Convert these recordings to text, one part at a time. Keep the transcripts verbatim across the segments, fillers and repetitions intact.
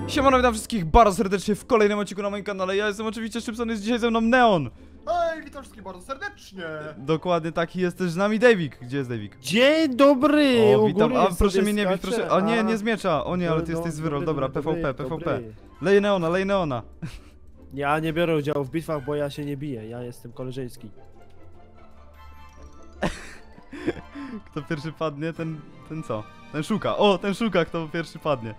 Siemano, witam wszystkich bardzo serdecznie w kolejnym odcinku na moim kanale. Ja jestem oczywiście Szczypson, jest dzisiaj ze mną Neon. Hej, witam wszystkich bardzo serdecznie. Dokładnie taki jest też z nami Davik. Gdzie jest Davik? Dzień dobry! O, U witam. góry A proszę mnie nie bić, skacze. proszę. O nie, A, nie z miecza. O nie, ale ty no, jesteś z wyrol. dobry, Dobra, dobry, PvP, dobry. PvP. Lej Neona, lej Neona. Ja nie biorę udziału w bitwach, bo ja się nie biję. Ja jestem koleżeński. Kto pierwszy padnie, ten, ten co? Ten szuka. O, ten szuka, kto pierwszy padnie.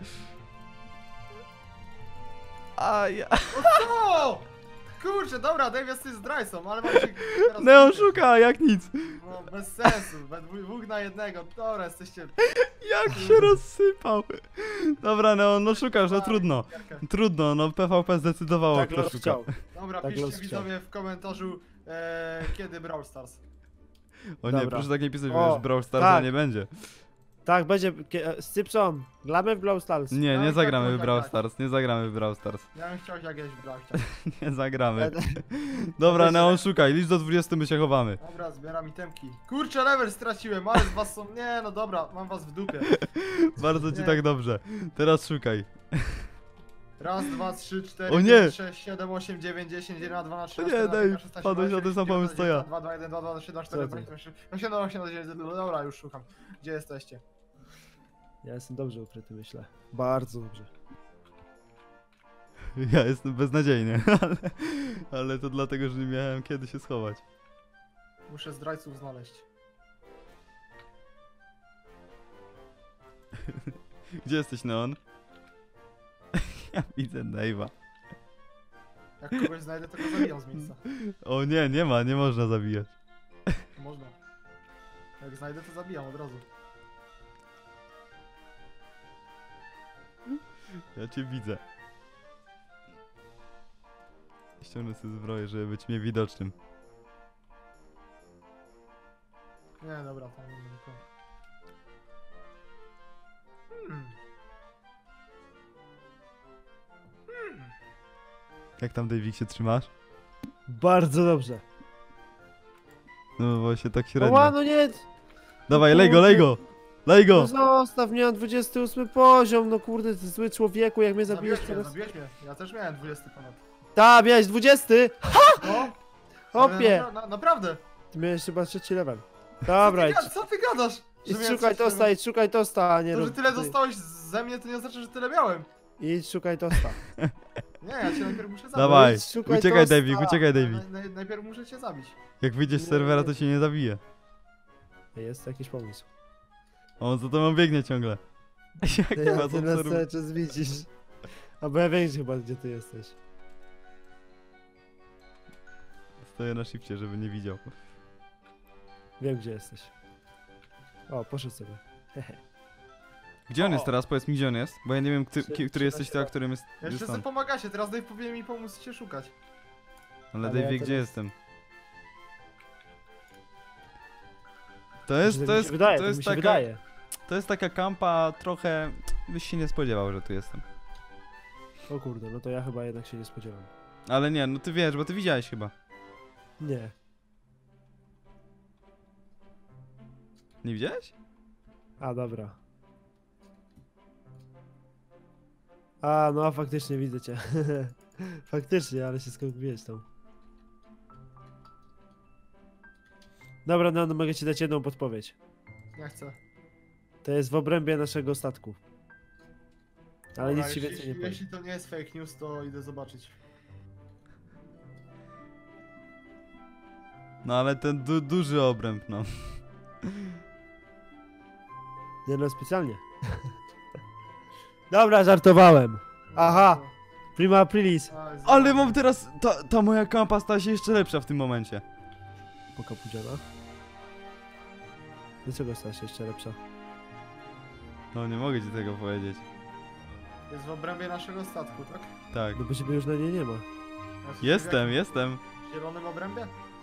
A ja... O! Kurczę, dobra, Dave jesteś zdrajcą, ale mam się teraz... Neon szuka, jak nic. No, bez sensu, we dwóch dwóch na jednego, dobra, jesteście... Jak się rozsypał. Dobra, Neon, no szukasz, no trudno. Trudno, no PvP zdecydowało, Tak kto los szuka. chciał. Dobra, Tak piszcie los widzowie w komentarzu, e, kiedy Brawl Stars. O nie, Dobra. proszę tak nie pisać, O, bo już Brawl Starsa tak. nie będzie. Tak, będzie. Stypson, gramy w Brawl Stars. Nie, Tak, nie tak, zagramy tak, w Brawl tak. Stars, nie zagramy w Brawl Stars. Ja bym chciał jakieś Brawl Stars. Nie zagramy. Dobra, Neon, szukaj, licz do dwudziestu, my się chowamy. Dobra, zbieram itemki. Kurczę, level straciłem, ale z was są... Nie, no dobra, mam was w dupie. Bardzo ci Nie. tak dobrze. Teraz szukaj. Raz, dwa, trzy, cztery, O nie! pięć, sześć, siedem, osiem, dziewięć, dziesięć, jeden, dwa, trzy, O nie, cztery, Dave, pięć, szesnaście, wpadłeś na ten sam pomysł co ja. dwa, dwa, jeden, dwa, dwa, trzy, dwa, cztery, Co ty? pięć, osiem, osiem, dziewięć, dobra, już szukam. Gdzie jesteście? Ja jestem dobrze ukryty, myślę. Bardzo dobrze. Ja jestem beznadziejny, ale, ale to dlatego, że nie miałem kiedy się schować. Muszę zdrajców znaleźć. Gdzie jesteś, Neon? Ja widzę Dave'a. Jak kogoś znajdę, to go zabijam z miejsca. O nie, nie ma, nie można zabijać. Można. Jak znajdę, to zabijam od razu. Ja cię widzę. Ściągnę sobie zbroję, żeby być mnie widocznym. Nie, dobra, tam nie ma nikogo. Hmm. Hmm. Jak tam, Davik, się trzymasz? Bardzo dobrze. No właśnie tak O, średnio. no nie! Dawaj, lej go, lej go! Lej No go! zostaw mnie na dwudziesty ósmy poziom, no kurde, ty zły człowieku, jak mnie zabijesz Zabiłeś mnie, teraz. zabiłeś mnie. Ja też miałem dwudziesty ponad. Ta, miałeś dwudziesty! O! Hopie! Ale Na, na, naprawdę! Ty miałeś chyba trzeci level. Dobra, Co idź. ty, gada- co ty gadasz? Idź Że miałem szukaj trzeci tosta, level? idź szukaj tosta, a nie To, że rób- tyle ty. dostałeś ze mnie, to nie oznacza, że tyle miałem. Idź szukaj tosta. Nie, ja cię najpierw muszę zabić. Dawaj, idź, szukaj uciekaj, tosta. Davik, uciekaj, Davik. Naj, naj, najpierw muszę cię zabić. Jak wyjdziesz z Nie, serwera, to nie. cię nie zabije. Jest jakiś pomysł. On za tobą biegnie ciągle. Jak Ty, ja was ty nas obserwuje. cały czas widzisz. A bo ja wiem chyba, gdzie ty jesteś. Stoję na shifcie, żeby nie widział. Wiem, gdzie jesteś. O, poszedł sobie. Gdzie on O. jest teraz? Powiedz mi, gdzie on jest. Bo ja nie wiem, kty, Trzy- ki- który trzynaście jesteś ty, a lat. którym jest, Ja jest jeszcze on. pomagacie, teraz Dave powinien mi pomóc cię szukać. Ale Ale Dave ja wie, gdzie teraz- jestem. To jest, Znaczy, to mi jest, się wydaje, to mi jest się taka, wydaje. to jest taka kampa trochę... Byś się nie spodziewał, że tu jestem. O kurde, no to ja chyba jednak się nie spodziewam. Ale nie, no ty wiesz, bo ty widziałeś chyba. Nie. Nie widziałeś? A, dobra. A, no faktycznie widzę cię. Faktycznie, ale się skąpiłeś tam. Dobra, no, no mogę ci dać jedną podpowiedź. Nie chcę. To jest w obrębie naszego statku. Ale Dobra, nic ci jeśli, więcej nie powiem. jeśli to nie jest fake news, to idę zobaczyć. No ale ten du duży obręb, no. Nie no, specjalnie. Dobra, żartowałem. Aha, prima aprilis. A, jest Ale za- mam teraz... Ta, ta moja kampa stała się jeszcze lepsza w tym momencie. Poka pudziana. Dlaczego stała się jeszcze lepsza? No nie mogę ci tego powiedzieć. Jest w obrębie naszego statku, tak? Tak. No bo ciebie już na niej nie ma. Ja się Jestem, w jestem. jakim- W zielonym obrębie?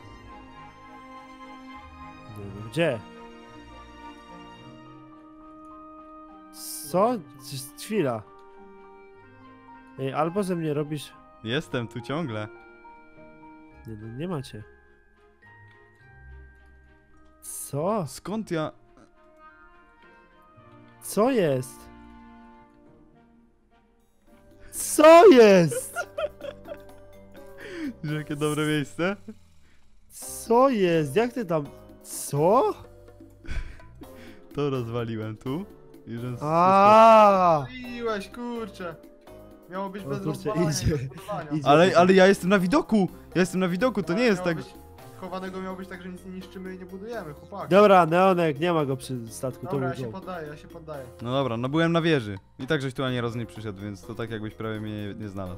Nie wiem, gdzie? Co? Coś- Chwila. Ej, albo ze mnie robisz... Jestem tu ciągle. Nie, no nie macie. Co? Skąd ja... Co jest? Co jest? Że jakie dobre miejsce? Co jest? Jak ty tam... Co? To rozwaliłem tu. I że A. Iłeś, kurczę. Miało być O bez kurczę, rozwalania idzie, i bez budowania. idzie. Ale, ale ja jestem na widoku! Ja jestem na widoku, to nie Ale jest miało tak... być- Chowanego miało być tak, że nic nie niszczymy i nie budujemy, chłopak. Dobra, Neonek, nie ma go przy statku, to Dobra, ja był się joke. poddaję, ja się poddaję. No dobra, no byłem na wieży. I tak żeś tu ani razu nie przyszedł, więc to tak jakbyś prawie mnie nie, nie znalazł.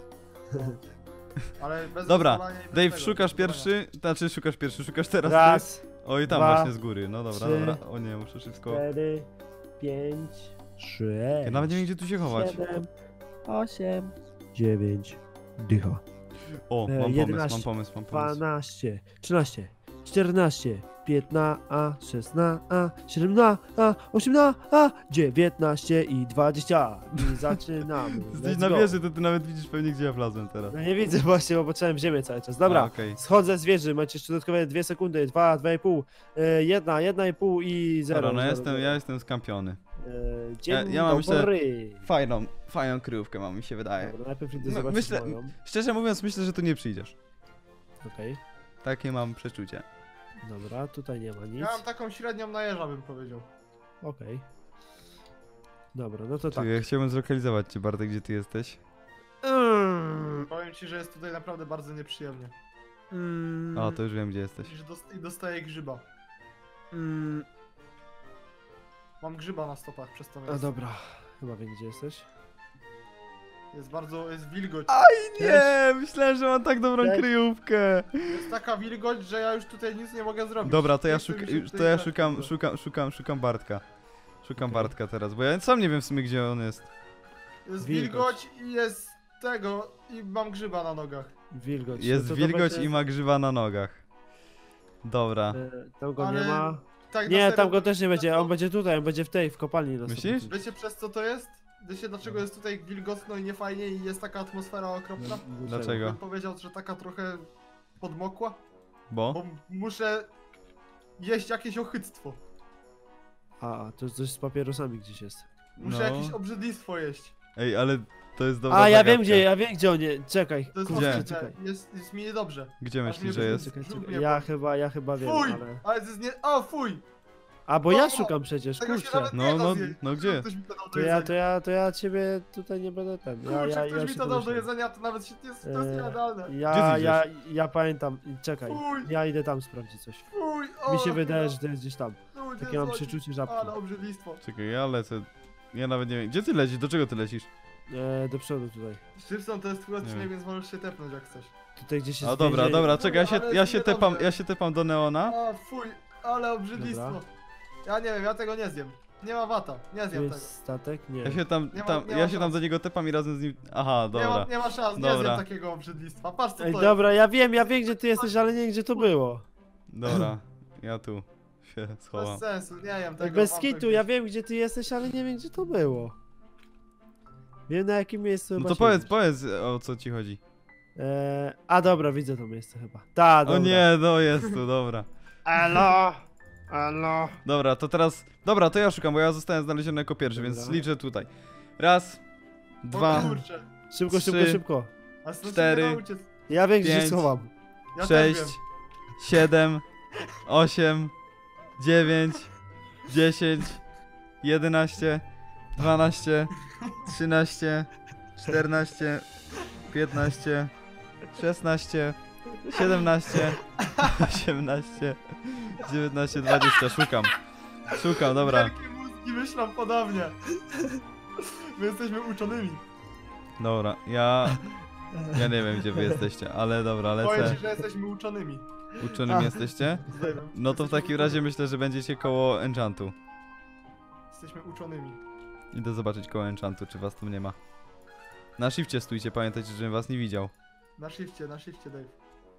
Ale bez Dobra, rozwalania i bez Dave, tego, szukasz bez pierwszy? Znaczy, szukasz pierwszy, szukasz teraz ty? Raz, Oj, tam dwa, właśnie z góry, no dobra, trzy, dobra. O nie, muszę szybko... cztery, pięć, sześć, Ja nawet nie wiem, gdzie tu się chować. siedem, osiem, dziewięć, dycha. O, E, mam pomysł, jedenaście, mam pomysł, mam pomysł. dwanaście, trzynaście, czternaście, piętnaście, szesnaście, siedemnaście, osiemnaście, dziewiętnaście i dwadzieścia. I zaczynamy. Ty jesteś Let's na go. wieży, to ty nawet widzisz pewnie, gdzie ja wlazłem teraz. No nie widzę właśnie, bo patrzyłem w ziemię cały czas. Dobra, A, okej. schodzę z wieży, macie jeszcze dodatkowe dwie sekundy, dwa, dwa i pół, e, jedna, jedna i pół i zero. Dobra, no zero, jestem, zero. ja jestem skampiony. E, dzień Ja- ja mam, myślę, dobry. Fajną, fajną kryjówkę mam, mi się wydaje. Dobra, najpierw idę No, zobaczyć myślę- moją. Szczerze mówiąc, myślę, że tu nie przyjdziesz. Okej, Takie mam przeczucie. dobra, tutaj nie ma nic. Ja mam taką średnią na jeża, bym powiedział. Okej. Dobra, no to tak. Czekaj, ja chciałbym zlokalizować cię, Bartek, gdzie ty jesteś. Mm, Powiem ci, że jest tutaj naprawdę bardzo nieprzyjemnie. mm, O, to już wiem, gdzie jesteś. I, że dost- I dostaję grzyba. mm, Mam grzyba na stopach przez to A miejsce. dobra, chyba wiem gdzie jesteś. Jest bardzo, jest wilgoć. Nie, myślałem, że mam tak dobrą Cześć. kryjówkę. Jest taka wilgoć, że ja już tutaj nic nie mogę zrobić. Dobra, to ja, Nie chce szuka, mi się już- tutaj to ja grać w szukam, ogóle. szukam, szukam, szukam Bartka. Szukam Okej. Bartka teraz, bo ja sam nie wiem w sumie, gdzie on jest. Jest Wilgoć. wilgoć i jest tego, i mam grzyba na nogach. Wilgoć. Jest No to wilgoć zobaczę- i ma grzyba na nogach. Dobra. E, Tam go Ale nie ma. Tak, na Nie, serio, tam go też nie będzie, to- on będzie tutaj, on będzie w tej, w kopalni. na sto Myślisz? procent. Wiecie przez co to jest? Wiecie dlaczego jest tutaj wilgotno i niefajnie i jest taka atmosfera okropna? Dlaczego? Bym powiedział, że taka trochę podmokła, Bo? bo muszę jeść jakieś ochyctwo. A, to coś z papierosami gdzieś jest. Muszę No. jakieś obrzydlistwo jeść. Ej, ale to jest dobra A, ja zagadka. wiem gdzie, ja wiem gdzie on jest. Czekaj, To jest Gdzie? kurczę, ohydne, czekaj. jest, jest mi niedobrze. Gdzie Aż myślisz, mnie że brzuch- jest? Czekaj, brzuch czekaj. mnie Ja boli. chyba, ja chyba wiem, Fuj! ale... Ale to jest nie... O, fuj! A, bo ja O, szukam przecież, Tego się kurczę. nawet No, nie da no, zjeść. no gdzie? Ktoś mi to dał do To ja, jedzenia. to ja, to ja ciebie tutaj nie będę ten. Ja, Kurczę, ja, ktoś ja mi się to dał do domyślam. jedzenia, to nawet się nie jest, to jest Eee, niejadalne. Ja, ty ja, ja pamiętam, czekaj. Fuj! Ja idę tam sprawdzić coś. Fuj! O, Mi się wydaje, no. że to jest gdzieś tam. Ludzie, Takie mam złoci- przeczucie żabki. Ale obrzydlistwo. Czekaj, ja lecę. Ja nawet nie wiem. Gdzie ty lecisz? Do czego ty lecisz? E, do przodu tutaj. Szybson to jest twój Nie odcinek, wiem. więc możesz się tepnąć jak chcesz. Tutaj gdzieś jest A dobra, więzienie. dobra, czekaj, ja się, Ale ja się niedobrze. tepam, ja się tepam do Neona. A, fuj! Ale obrzydlistwo. Dobra. Ja nie wiem, ja tego nie zjem. Nie ma wata, nie Tu zjem tego. jest statek? Nie. Ja się tam, Nie ma- tam, nie ma ja się tam szans. do niego tepam i razem z nim... Aha, Nie dobra. ma, nie ma szans, nie Dobra. zjem takiego obrzydlistwa. Patrz co Ej, to dobra, ja wiem, ja wiem gdzie ty jesteś, ale nie wiem gdzie to było. Dobra, ja tu się jest. Bez schowam. sensu, nie jem tego. Bez mam kitu, tego ja gdzieś. wiem gdzie ty jesteś, ale nie wiem gdzie to było. Wiem na jakim miejscu No chyba to powiedz, siedzisz. powiedz o co ci chodzi. E, a dobra, widzę to miejsce chyba. Ta, dobra. O nie, no jest tu, dobra. Alo! Alo! Dobra, to teraz... Dobra, to ja szukam, bo ja zostałem znaleziony jako pierwszy, więc Dobra. liczę tutaj. Raz, O dwa, kurczę. Szybko, szybko, Trzy, szybko. A stąd cztery, się nie da uciec. Ja wiem gdzie się pięć. schowam. Ja też sześć, wiem. siedem, osiem, dziewięć, dziesięć, jedenaście, dwanaście, trzynaście, czternaście, piętnaście, szesnaście, siedemnaście, osiemnaście, dziewiętnaście, dwadzieścia. Szukam. Szukam, dobra. Wielkie mózgi myślą podobnie. My jesteśmy uczonymi. Dobra, ja... Ja nie wiem, gdzie wy jesteście, ale dobra, Powiem lecę. ci, że jesteśmy uczonymi. Uczonym A. jesteście? Zdejmę. No to w Jesteśmy takim razie myślę, że będziecie koło enchantu. Jesteśmy uczonymi. Idę zobaczyć koło enchantu, czy was tu nie ma. Na shifcie stójcie, pamiętajcie, żebym was nie widział. Na shifcie, na shifcie, Dave.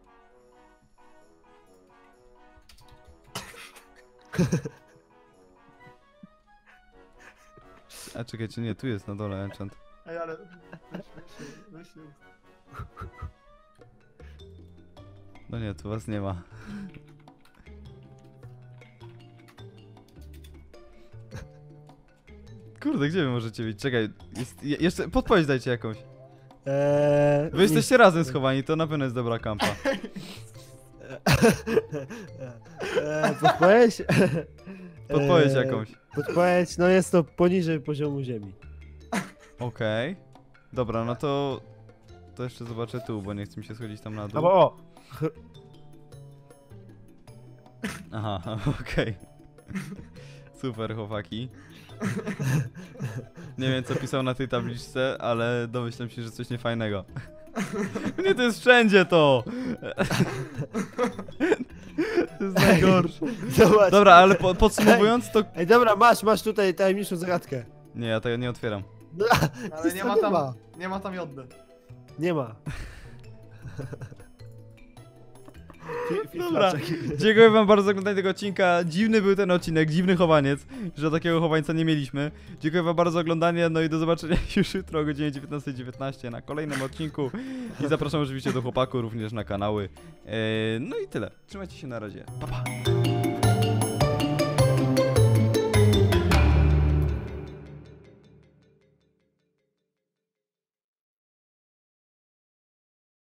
A czekajcie, nie, tu jest na dole enchant. Ej, ale... Weź, weź, się, weź się. No nie, tu was nie ma. Kurde, gdzie wy możecie być? Czekaj, jest, je, jeszcze podpowiedź dajcie jakąś. Eee, Wy jesteście razem schowani, to na pewno jest dobra kampa. Eee, podpowiedź? Podpowiedź Eee, jakąś. Podpowiedź, no jest to poniżej poziomu ziemi. Okej. Dobra, no to... To jeszcze zobaczę tu, bo nie chcę mi się schodzić tam na dół. Albo o! Aha, okej. Super, chłopaki. Nie wiem, co pisał na tej tabliczce, ale domyślam się, że coś niefajnego. Nie, to jest wszędzie to! To jest najgorsze. Zobacz. Dobra, ale po, podsumowując to... Ej, dobra, masz, masz tutaj tajemniczą zagadkę. Nie, ja tego nie otwieram. No, Ale nic nie tam ma nie tam, ma. nie ma tam joddy. Nie ma. Fi- fi- Dobra. flaczek. Dziękuję wam bardzo za oglądanie tego odcinka. Dziwny był ten odcinek, dziwny chowaniec, że takiego chowańca nie mieliśmy. Dziękuję wam bardzo za oglądanie, no i do zobaczenia już jutro o godzinie dziewiętnastej dziewiętnaście na kolejnym odcinku. I zapraszam oczywiście do chłopaków również na kanały. Eee, no i tyle. Trzymajcie się, na razie. Pa, pa.